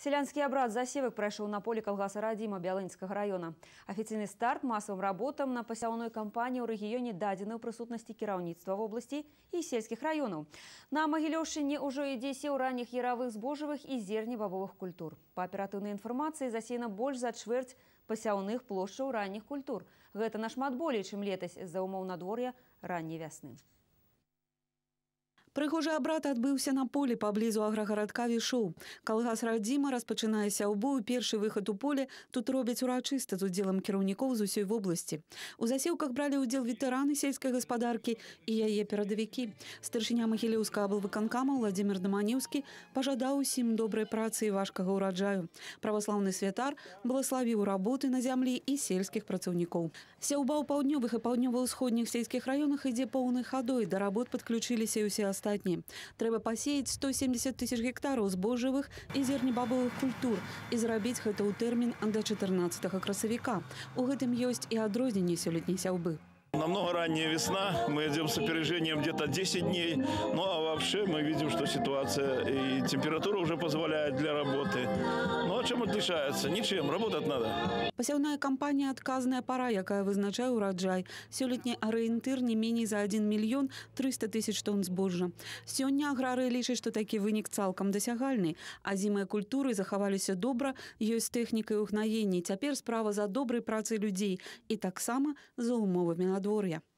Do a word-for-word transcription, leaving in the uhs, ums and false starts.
Селянский обрат засевок прошел на поле колгаса Радима Бялынского района. Официальный старт массовым работам на пасяўной кампании в регионе дадзены ў присутности кіраўніцтва в области и сельских районов. На Могилевщине уже ідзе сеў ранних яровых збожжавых и зернебобовых культур. По оперативной информации засеяно больше за чвэрць пасяўных плошчаў ранних культур. Гэта нашмат болей, чым летась з-за умоў надвор'я ранней вясны. Прыгожы абрад адбыўся на поле паблізу аграгарадка Вішоў. Калгас Радзіма распачынае сяўбу, першы выхад у поле тут робяць урачыста з удзелам кіраўнікоў з усёй вобласці. У засеўках бралі ўдзел ветэраны сельскай гаспадаркі і яе перадавікі. Старшыня Магілеўскага аблвыканкама Владзімір Даманеўскі пажадаў усім добрай працы і важкага ўраджаю. Праваслаўны святар благаславіў работы на зямлі і сельскіх працаўнікоў. Сяўба ў паўднёвых і паўднёва-ўсходніх сельскіх раёнах ідзе поўнай хадой, да работ падключыліся і ўсе астатнія. Трэба пасеяць сто семьдесят тысяч гектараў збожжавых і зернебабовых культур і зрабіць гэта ў тэрмін да чатырнаццатага красавіка. У гэтым ёсць і адрозненне сёлетняй сяўбы. Намного ранняя весна, мы идем с опережением где-то десять дней, ну а вообще мы видим, что ситуация и температура уже позволяет для работы. Ну а чем отличается? Ничем, работать надо. Пасяўная кампанія адказная пара, якая вызначае ураджай. Сёлетні арыентыр не меней за один мільён трыста тысяч тонн збожжа. Сёння аграрыі лічаць, што такі вынік цалкам дасягальны, а зімыя культуры захаваліся добра, ёсць тэхніка і ўгнаенні. Цяпер справа за добрай працай людзей і таксама за умовамі надвор'я.